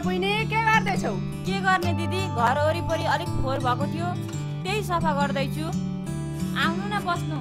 बहिनी के गर्दैछौ? के गर्ने दिदी, घर वरिपरि अलिक फोहोर भएको थियो, त्यही सफा गर्दैछु। आउनु न बस्नु।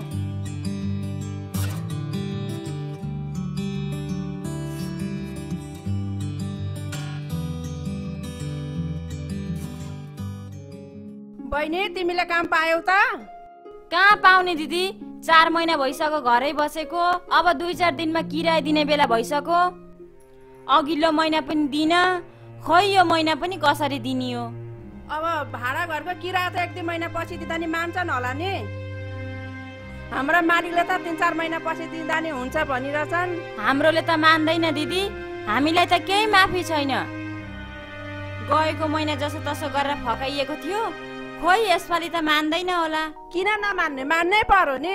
बहिनी तिमीले काम पायौ त? कहाँ पाउने दिदी, 4 महिना भइसक्यो घरै बसेको। अब 2-4 दिनमा किराया दिने बेला भइसक्यो। अघिल्लो महिना पनि दिन, खै यो महिना पनि कसरी दिने हो? अब भाडा घरको किराया त 1-2 महिना पछि दिँदा नि मान्छन् होला नि। हाम्रा मालिकले त 3-4 महिना पछि दिँदा नि हुन्छ भनिरहेछन्। हाम्रोले त मान्दैन दिदी, हामीलाई त केही माफी छैन। गएको महिना जसो तसो गरेर फकाइएको थियो, खोइ यसपालि त मान्दैन होला। किन नमान्ने, मान्नै पर्यो नि।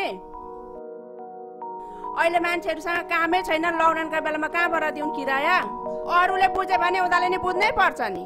अहिले मान्छेहरूसँग कामै छैन, लकडाउनका बेलामा कहाँबाट दिउन् किराया? अरूले बुझ्यो भने उनीहरूले नि बुझ्नै पर्छ नि।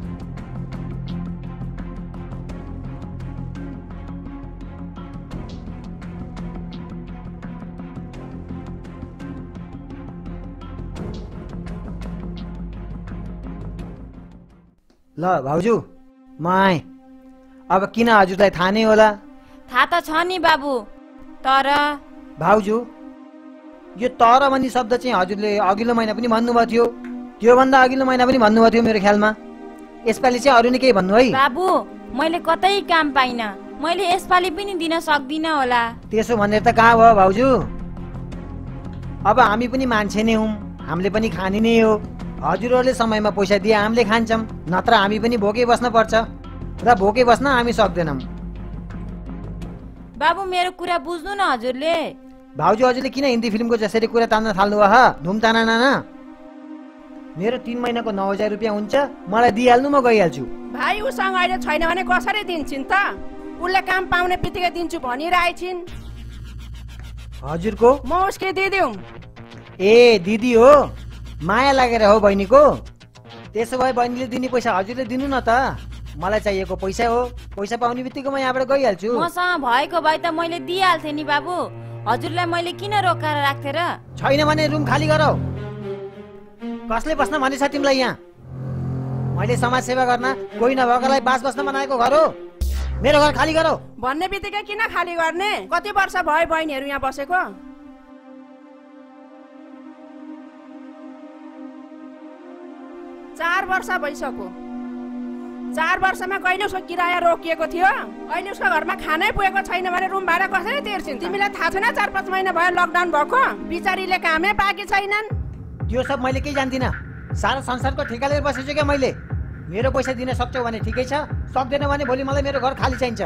ल भाउजू म आएँ। अब किन हजुरलाई थाहा नै होला? थाहा त छ नि बाबु, तर भाउजू यो तर भन्ने शब्द चाहिँ हजुरले अघिल्लो महिना पनि भन्नुभएको थियो, त्योभन्दा अघिल्लो महिना पनि भन्नुभएको थियो मेरो ख्यालमा। यसपालि चाहिँ अरू नै केही भन्नु है? बाबु मैले कतै काम पाइन, मैले यसपालि पनि दिन सक्दिनँ होला। त्यसो भनेर त कहाँ भयो भाउजू? अब हामी पनि मान्छे नै हौँ, हामीले पनि खाने नै हो। हजुरहरूले समयमा पैसा दिए हामीले खान्छौँ, नत्र हामी पनि भोकै बस्न पर्छ, र भोकै बस्न हामी सक्दैनौँ। बाबु मेरो कुरा बुझ्नु न हजुरले। भाउजू हजुरले किन हिन्दी फिल्मको जसरी कुरा तान्न थाल्नु भयो? धुम ताना नाना। मेरो 3 महिनाको 9,000 रुपियाँ हुन्छ, मलाई दिइहाल्नु, म गइहाल्छु। भाइ उसँग अहिले छैन भने कसरी दिन्छन् त? उसले काम पाउने बित्तिकै दिन्छु भनिरहेछिन्। हजुरको? म उसकै दिदी हुँ। ए दिदी हो, माया लागेर हो बहिनीको? त्यसो भए बहिनीले दिने पैसा हजुरले दिनु न त। मलाई चाहिएको पैसा हो, पैसा पाउने बित्तिकै म यहाँबाट गइहाल्छु। मसँग भएको भए त मैले दिइहाल्थेँ नि बाबु, हजुरलाई मैले किन रोकाएर राख्थे र? छैन भने रुम खाली गरौ। कसले बस्न भनेछ तिमीलाई यहाँ? मैले समाज सेवा गर्न कोही नभएकोलाई बास बस्न बनाएको घर हो। मेरो घर खाली गरौ। भन्ने बित्तिकै किन खाली गर्ने? कति वर्ष भयो बहिनीहरू यहाँ बसेको? 4 वर्ष भइसक्यो। 4 वर्षमा कहिले उसको किराया रोकिएको थियो? अहिले उसको घरमा खानै पुगेको छैन भने रुम भाडा कसरी तिर्छिन्? तिमीलाई थाहा छैन 4-5 महिना भयो लकडाउन भएको? बिचारीले कामै पाएकी छैनन्। त्यो सब मैले केही जान्दिनँ। सारा संसारको ठेका लिएर बसेछु क्या मैले। मेरो पैसा दिन सक्छौ भने ठिकै छ, सक्दैन भने भोलि मलाई मेरो घर खाली चाहिन्छ।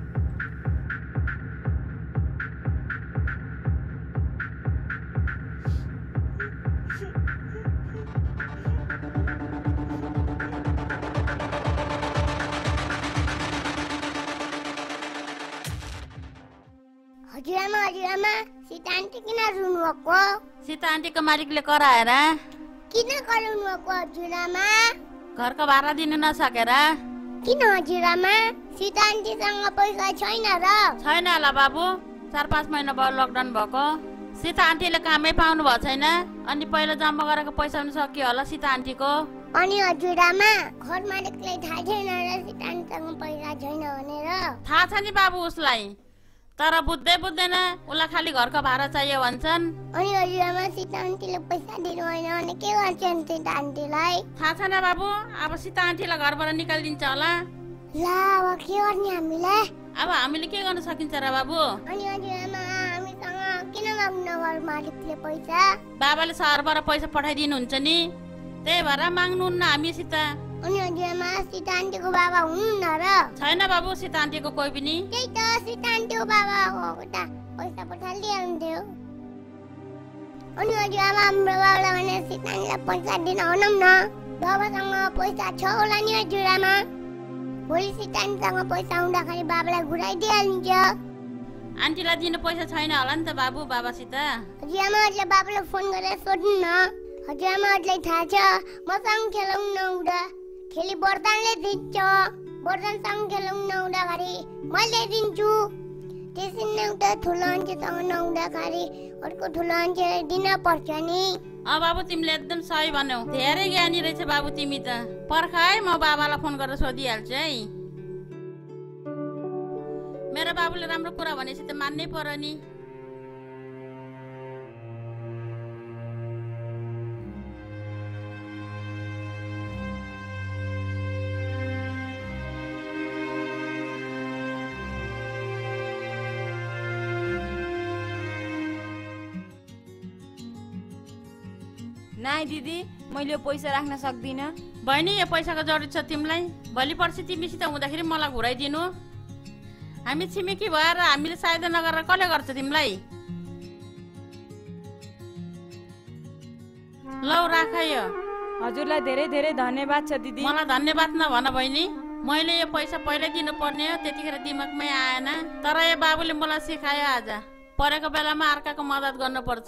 हजुरआमा सीता आन्टी किन रुनु भएको? सीता आन्टीको मालिकले कराएर। किन कराउनु भएको हजुरआमा? घरको भाडा दिन नसकेर। किन हजुरआमा? सीता आन्टीसँग पैसा छैन र? छैन होला बाबु, 4-5 महिना भयो लकडाउन भएको। सीता आन्टीले कामै पाउनु भएको छैन, अनि पहिला जम्मा गरेको पैसा पनि सकियो होला सीता आन्टीको। अनि हजुरआमा घर मालिकलाई थाहा छैन र सीता आन्टीसँग पैसा छैन भनेर? थाहा छ नि बाबु उसलाई, तर बुझ्दैन, उसलाई खालि घरको भाडा चाहियो भन्छन्। अनि हजुरआमा सीता आन्टीले पैसा दिनु होइन भने के गर्छन् सीता आन्टीलाई? थाहा छैन बाबु, अब सीता आन्टीलाई घरबाट निकालिदिन्छ होला। ला अब के गर्ने हामीले? अब हामीले के गर्न सकिन्छ र बाबु? अनि हजुरआमा हामीसँग किन माग्नु घर मालिकले पैसा? बाबाले सहरबाट पैसा पठाइदिनुहुन्छ नि, त्यही भएर माग्नुहुन्न हामीसित। अनि हजुरआमा सीता आन्टीको बाबा हुनुहुन्न र? छैन बाबु सीता आन्टीको कोही पनि। त्यही त सीता आन्टीको बाबा हो त पैसा पठाइदिनुहुन्थ्यो। अनि हजुरआमा हाम्रो बाबालाई भने सीता आन्टीलाई पैसा दिन आउनौँ न। बाबासँग पैसा छ होला नि हजुरआमा? भोलि सीता आन्टीसँग पैसा आउँदाखेरि बाबालाई घुराइदिइहालिन्छ। आन्टीलाई दिनु पैसा छैन होला नि त बाबु बाबासित। हजुरआमाहरूले बाबालाई फोन गरेर सोध्नु न। हजुरआमाहरूलाई थाहा छ मसँग खेलाउनु नहुँदा खेली वरदानले दिन्छ, वरदानसँग खेलाउनु नहुँदाखेरि मैले दिन्छु। त्यसरी नै उता ठुलो मान्छेसँग नहुँदाखेरि अर्को ठुलो मान्छेलाई दिन पर्छ नि। बाबु तिमीले एकदम सही भन्यौ। धेरै ज्ञानी रहेछ बाबु तिमी त। पर्ख है, म बाबालाई फोन गरेर सोधिहाल्छु है। मेरो बाबुले राम्रो कुरा भनेपछि त मान्नै पर्यो नि। नाइ दिदी, मैले यो पैसा राख्न सक्दिनँ। बहिनी, यो पैसाको जरुरत छ तिमीलाई? भोलि पर्सि तिमीसित हुँदाखेरि मलाई घुराइदिनु। हामी छिमेकी भएर हामीले सायद नगरेर कसले गर्छ तिमीलाई? लौ राख यो। हजुरलाई धेरै धेरै धन्यवाद छ दिदी। मलाई धन्यवाद नभन बहिनी। मैले यो पैसा पहिल्यै दिनुपर्ने हो, त्यतिखेर दिमागमै आएन। तर यो बाबुले मलाई सिकायो आज, परेको बेलामा अर्काको मद्दत गर्नुपर्छ।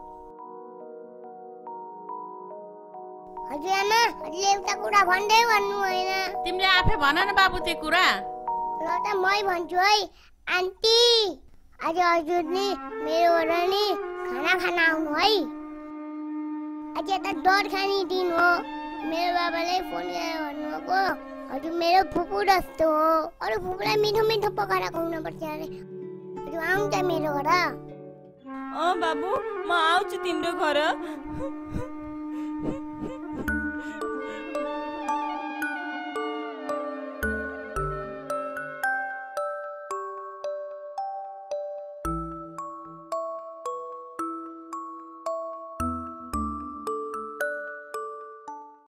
हजुर आमा, हजुरले एउटा कुरा भन्दै भन्नु होइन। तिमीले आफै भन न बाबु त्यो कुरा। ल त मै भन्छु है। आन्टी, आज हजुर नि मेरो घर नि खाना खान आउनु है। आज त डर खाने दिन हो। मेरो बाबाले फोन गरेर भन्नुभएको हजुर मेरो फुपू जस्तो हो, अरू फुपूलाई मिठो मिठो पकाएर खुवाउनु पर्छ अरे। हजुर आउनु त मेरो घर। बाबु, म आउँछु तिम्रो घर।